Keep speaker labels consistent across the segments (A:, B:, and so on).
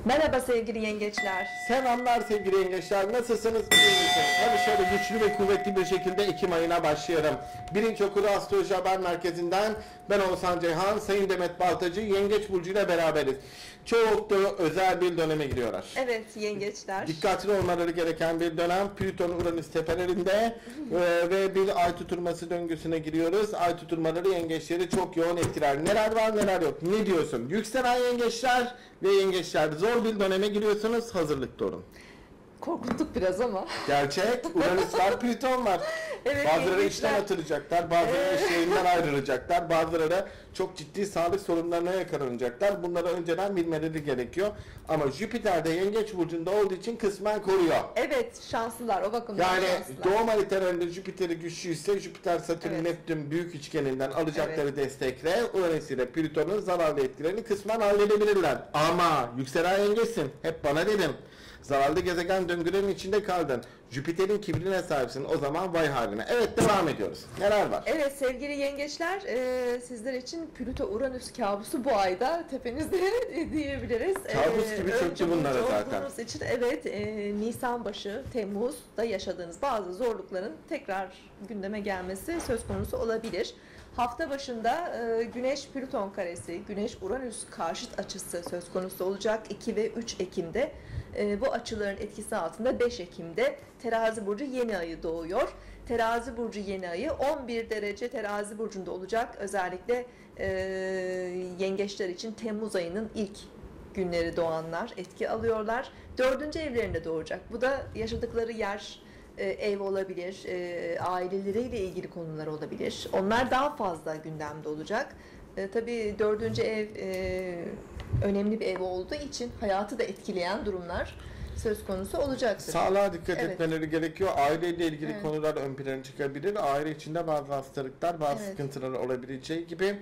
A: Merhaba sevgili yengeçler.
B: Selamlar sevgili yengeçler. Nasılsınız? İyi misiniz? Hadi şöyle güçlü ve kuvvetli bir şekilde Ekim ayına başlayalım. Birinci Okulu Astroloji Haber Merkezi'nden ben Oğuzhan Ceyhan, Sayın Demet Baltacı, Yengeç Burcu ile beraberiz. Çok da özel bir döneme giriyorlar.
A: Evet yengeçler.
B: Dikkatli olmaları gereken bir dönem. Plüton Uranüs tepelerinde ve bir ay tutulması döngüsüne giriyoruz. Ay tutulmaları yengeçleri çok yoğun etkiler. Neler var neler yok. Ne diyorsun? Yükselen yengeçler ve yengeçler zor bir döneme giriyorsunuz. Hazırlıklı olun.
A: Korkuttuk biraz ama.
B: Gerçek. Uranüs var, Plüton var.
A: Evet,
B: Bazıları
A: yengeçler.
B: işten atılacaklar, bazıları işlerinden ayrılacaklar, bazıları çok ciddi sağlık sorunlarına yakalanacaklar. Bunları önceden bilmeleri gerekiyor. Ama Jüpiter de Yengeç burcunda olduğu için kısmen koruyor.
A: Evet şanslılar o bakımdan
B: Yani
A: şanslılar.
B: doğum haritalarında Jüpiter'i güçlüyse Jüpiter, Satürn,
A: Evet.
B: Neptün büyük üçgeninden alacakları destekle Uranüs ile Plüton'un zararlı etkilerini kısmen halledebilirler. Ama yükselen yengeçsin. Hep bana dedim. Zararlı gezegen döngülerin içinde kaldın. Jüpiter'in kibrine sahipsin. O zaman vay haline. Evet devam ediyoruz. Neler var?
A: Evet sevgili yengeçler sizler için Plüto-Uranüs kabusu bu ayda tepenizde diyebiliriz.
B: Kabus gibi çöktü
A: Önce
B: bunlara
A: burcu
B: zaten.
A: olduğunuz için evet Nisan başı, Temmuz'da yaşadığınız bazı zorlukların tekrar gündeme gelmesi söz konusu olabilir. Hafta başında Güneş Plüton karesi, Güneş Uranüs karşıt açısı söz konusu olacak 2 ve 3 Ekim'de. Bu açıların etkisi altında 5 Ekim'de Terazi burcu yeni ayı doğuyor. Terazi burcu yeni ayı 11 derece Terazi burcunda olacak. Özellikle yengeçler için Temmuz ayının ilk günleri doğanlar etki alıyorlar. 4. evlerinde doğacak. Bu da yaşadıkları yer, ev olabilir, aileleriyle ilgili konular olabilir. Onlar daha fazla gündemde olacak. Tabii 4. ev önemli bir ev olduğu için hayatı da etkileyen durumlar söz konusu olacaktır.
B: Sağlığa dikkat
A: Evet.
B: etmeleri gerekiyor. Aileyle ilgili
A: Evet.
B: konular ön plana çıkabilir. Aile içinde bazı hastalıklar, bazı
A: Evet.
B: sıkıntılar olabileceği gibi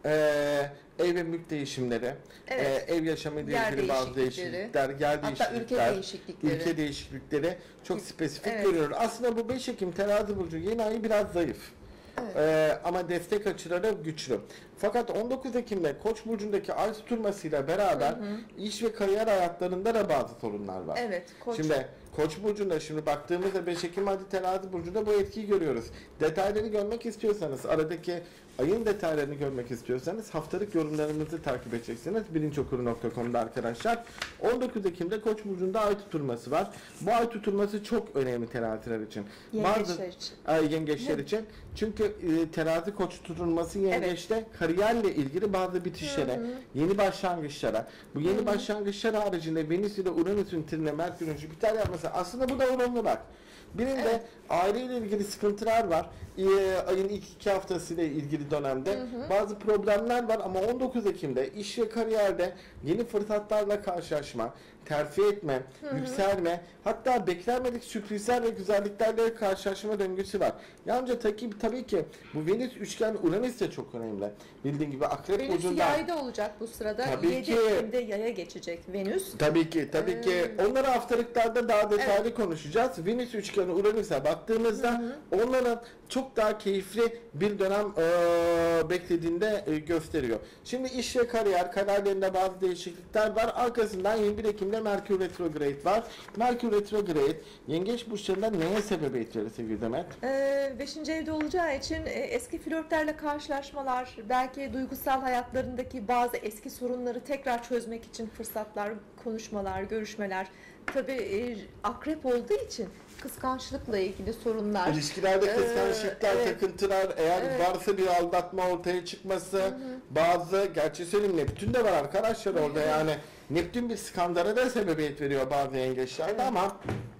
B: ev ve mülk değişimleri,
A: Evet.
B: ev yaşamı ile
A: Yer
B: ilgili bazı
A: değişiklikleri.
B: değişiklikler, yer
A: Hatta
B: değişiklikler,
A: ülke değişiklikleri.
B: çok spesifik
A: Evet.
B: görüyoruz. Aslında bu 5 Ekim Terazi burcu yeni ayı biraz zayıf.
A: Evet.
B: Ama destek açıları güçlü. Fakat 19 Ekim'de Koç burcundaki ay tutulmasıyla beraber iş ve kariyer hayatlarında da bazı sorunlar var.
A: Evet, Koç.
B: Şimdi Koç burcunda şimdi baktığımızda 5 Ekim hadi Terazi burcunda bu etkiyi görüyoruz. Detayları görmek istiyorsanız, aradaki ayın detaylarını görmek istiyorsanız haftalık yorumlarımızı takip edeceksiniz. Bilinçokuru.com'da arkadaşlar. 19 Ekim'de Koç burcunda ay tutulması var. Bu ay tutulması çok önemli teraziler için.
A: Yengeçler için.
B: Yengeçler için. Çünkü terazi Koç tutulması yengeçte kariyerle ilgili bazı bitişlere, yeni başlangıçlara, bu yeni başlangıçlar haricinde Venüs ile Uranüs'ün trine Merkür'ün Jüpiter yapması aslında bu da olumlu bak. Birinde
A: Evet.
B: aileyle ilgili sıkıntılar var. Ayın ilk 2 haftasıyla ilgili dönemde bazı problemler var ama 19 Ekim'de iş ve kariyerde yeni fırsatlarla karşılaşma, terfi etme, yükselme, hatta beklenmedik sürprizler ve güzelliklerle karşılaşma döngüsü var. Yalnızca tabii ki bu Venüs üçgen Uranüs de çok önemli. Bildiğin gibi Akrep
A: Venüs
B: burcunda.
A: yayda olacak bu sırada.
B: Tabii
A: 7
B: ki.
A: Ekim'de yaya geçecek Venüs.
B: Tabii ki. Onları haftalıklarda daha detaylı konuşacağız. Venüs üçgeni Uranüs'e baktığımızda onların çok daha keyifli bir dönem beklediğinde gösteriyor. Şimdi iş ve kariyerlerinde bazı değişiklikler var. Arkasından 21 Ekim'de Merkür Retrograde var. Merkür Retrograde Yengeç burçlarında neye sebebiyet verir sevgili Demet?
A: 5. evde olacağı için eski flörtlerle karşılaşmalar, belki duygusal hayatlarındaki bazı eski sorunları tekrar çözmek için fırsatlar, konuşmalar, görüşmeler. Tabii akrep olduğu için kıskançlıkla ilgili sorunlar.
B: İlişkilerde kıskançlıklar,
A: evet.
B: takıntılar, eğer
A: Evet.
B: varsa bir aldatma ortaya çıkması, bazı, gerçi söyleyeyim Neptün de var arkadaşlar orada yani. Neptün bir skandala da sebebiyet veriyor bazı yengeçlerde ama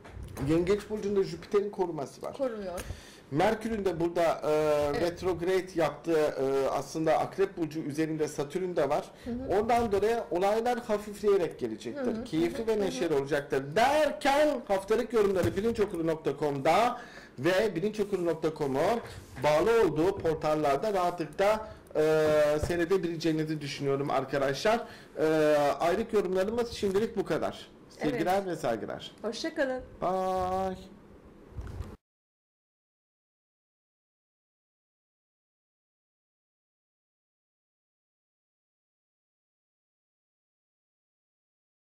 B: Yengeç burcunda Jüpiter'in koruması var.
A: Koruyor.
B: Merkür'ün de burada retrograde yaptığı aslında Akrep burcu üzerinde Satürn de var. Ondan dolayı olaylar hafifleyerek gelecektir. Keyifli ve neşeli olacaktır. Derken haftalık yorumları bilinçokuru.com'da ve bilinçokuru.com'un bağlı olduğu portallarda rahatlıkla seyredebileceğinizi düşünüyorum arkadaşlar. Aylık yorumlarımız şimdilik bu kadar. Sevgiler ve saygılar.
A: Hoşça kalın.
B: Bye.